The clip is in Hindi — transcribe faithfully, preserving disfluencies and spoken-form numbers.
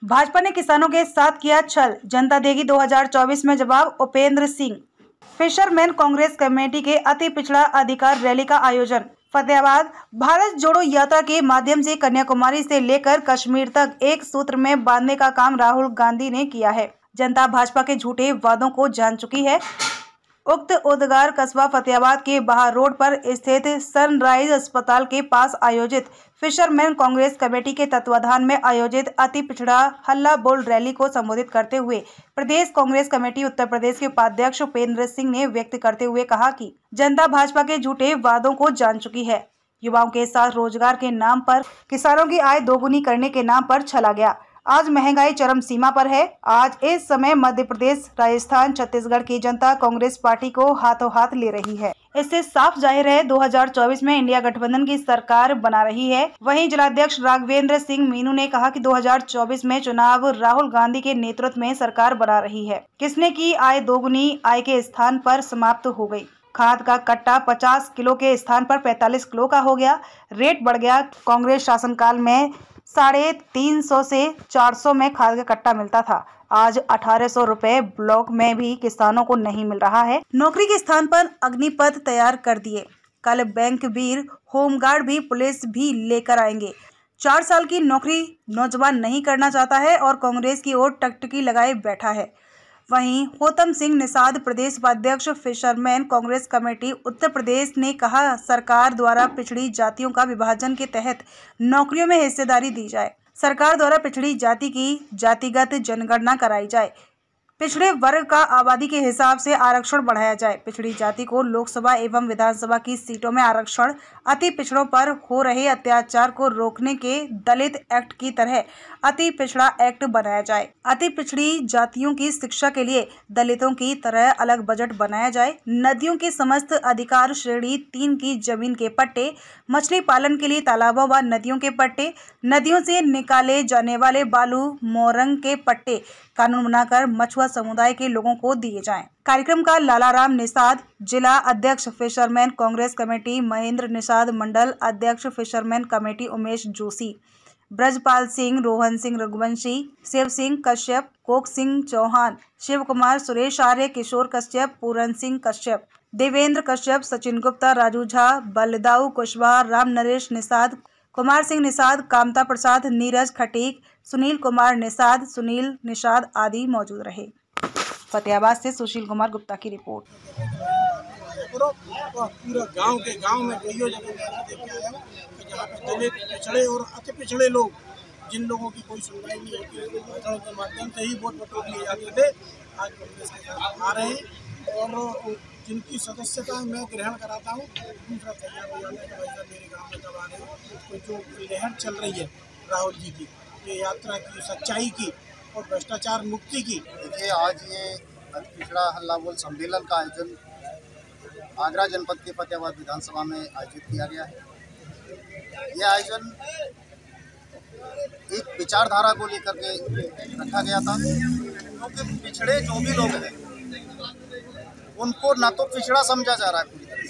भाजपा ने किसानों के साथ किया छल, जनता देगी दो हज़ार चौबीस में जवाब। उपेंद्र सिंह। फिशरमैन कांग्रेस कमेटी के अति पिछड़ा अधिकार रैली का आयोजन। फतेहाबाद। भारत जोड़ो यात्रा के माध्यम से कन्याकुमारी से लेकर कश्मीर तक एक सूत्र में बांधने का काम राहुल गांधी ने किया है। जनता भाजपा के झूठे वादों को जान चुकी है। उक्त उद्गार कस्बा फतेहाबाद के बाहर रोड पर स्थित सनराइज अस्पताल के पास आयोजित फिशरमैन कांग्रेस कमेटी के तत्वाधान में आयोजित अति पिछड़ा हल्ला बोल रैली को संबोधित करते हुए प्रदेश कांग्रेस कमेटी उत्तर प्रदेश के उपाध्यक्ष उपेंद्र सिंह ने व्यक्त करते हुए कहा कि जनता भाजपा के झूठे वादों को जान चुकी है। युवाओं के साथ रोजगार के नाम पर, किसानों की आय दोगुनी करने के नाम पर छला गया। आज महंगाई चरम सीमा पर है। आज इस समय मध्य प्रदेश, राजस्थान, छत्तीसगढ़ की जनता कांग्रेस पार्टी को हाथों हाथ ले रही है। इससे साफ जाहिर है दो हज़ार चौबीस में इंडिया गठबंधन की सरकार बना रही है। वहीं जिलाध्यक्ष राघवेंद्र सिंह मीनू ने कहा कि दो हज़ार चौबीस में चुनाव राहुल गांधी के नेतृत्व में सरकार बना रही है। किसने की आय दोगुनी आय के स्थान पर समाप्त हो गई। खाद का कट्टा पचास किलो के स्थान पर पैंतालीस किलो का हो गया। रेट बढ़ गया। कांग्रेस शासनकाल में साढ़े तीन सौ से चार सौ में खाद का कट्टा मिलता था। आज अठारह सौ रुपए ब्लॉक में भी किसानों को नहीं मिल रहा है। नौकरी के स्थान पर अग्निपथ तैयार कर दिए। कल बैंक वीर, होमगार्ड भी, पुलिस भी लेकर आएंगे। चार साल की नौकरी नौजवान नहीं करना चाहता है और कांग्रेस की ओर टकटकी लगाए बैठा है। वहीं होतम सिंह निषाद, प्रदेश उपाध्यक्ष फिशरमैन कांग्रेस कमेटी उत्तर प्रदेश ने कहा, सरकार द्वारा पिछड़ी जातियों का विभाजन के तहत नौकरियों में हिस्सेदारी दी जाए। सरकार द्वारा पिछड़ी जाति की जातिगत जनगणना कराई जाए। पिछड़े वर्ग का आबादी के हिसाब से आरक्षण बढ़ाया जाए। पिछड़ी जाति को लोकसभा एवं विधानसभा की सीटों में आरक्षण। अति पिछड़ों पर हो रहे अत्याचार को रोकने के दलित एक्ट की तरह अति पिछड़ा एक्ट बनाया जाए। अति पिछड़ी जातियों की शिक्षा के लिए दलितों की तरह अलग बजट बनाया जाए। नदियों की समस्त अधिकार श्रेणी तीन की जमीन के पट्टे, मछली पालन के लिए तालाबों व नदियों के पट्टे, नदियों से निकाले जाने वाले बालू मोरंग के पट्टे कानून बनाकर मछुआ समुदाय के लोगों को दिए जाएं। कार्यक्रम का लालाराम निषाद, जिला अध्यक्ष फिशरमैन कांग्रेस कमेटी, महेंद्र निषाद, मंडल अध्यक्ष फिशरमैन कमेटी उमेश जोशी, ब्रजपाल सिंह, रोहन सिंह रघुवंशी, शिव सिंह कश्यप, कोक सिंह चौहान, शिव कुमार, सुरेश आर्य, किशोर कश्यप, पूरन सिंह कश्यप, देवेंद्र कश्यप, सचिन गुप्ता, राजू झा, बलदाऊ कुशवाहा, राम नरेश निषाद, कुमार सिंह निषाद, कामता प्रसाद, नीरज खटीक, सुनील कुमार निषाद, सुनील निषाद आदि मौजूद रहे। फतेहाबाद से सुशील कुमार गुप्ता की रिपोर्ट। पूरा गांव के गांव में कईयों जगह देखे आया हूं कि जहां पे दलित, पिछड़े और अति पिछड़े लोग, जिन लोगों की कोई सुनवाई नहीं होती है, भाषणों के माध्यम से ही वोट बटोर लिए जाते थे, आज कांग्रेस के साथ आ रहे हैं और जिनकी सदस्यता मैं ग्रहण कराता हूँ। दूसरा तैयार हो जाना है कि मेरे गाँव में कब आ रहे हैं। तो जो लहर चल रही है राहुल जी की, ये यात्रा की, सच्चाई की और भ्रष्टाचार मुक्ति की। देखिए, आज ये अति पिछड़ा हल्ला बोल सम्मेलन का आयोजन आगरा जनपद के फतेहाबाद विधानसभा में आयोजित किया गया है। यह आयोजन एक विचारधारा को लेकर के रखा गया था, क्योंकि पिछड़े जो भी लोग हैं उनको ना तो पिछड़ा समझा जा रहा है पूरी तरह